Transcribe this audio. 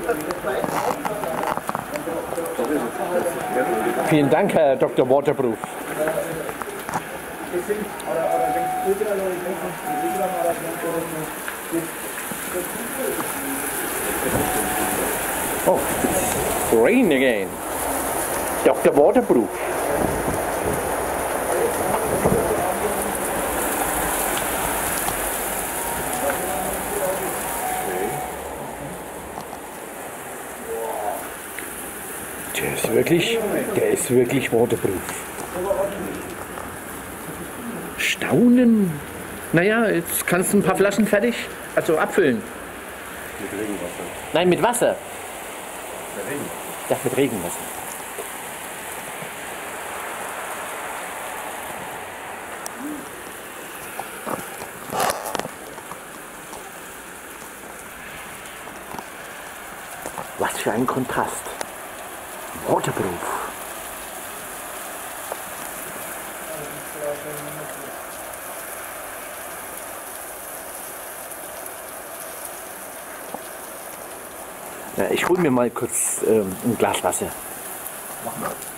Vielen Dank, Herr Dr. Waterproof. Oh, it's rain again. Dr. Waterproof. Der ist wirklich waterproof. Staunen. Naja, jetzt kannst du ein paar Flaschen fertig, also abfüllen. Mit Regenwasser. Nein, mit Wasser. Mit Regen. Ja, mit Regenwasser. Was für ein Kontrast. Waterproof. Ja, ich hole mir mal kurz ein Glas Wasser. Mach mal.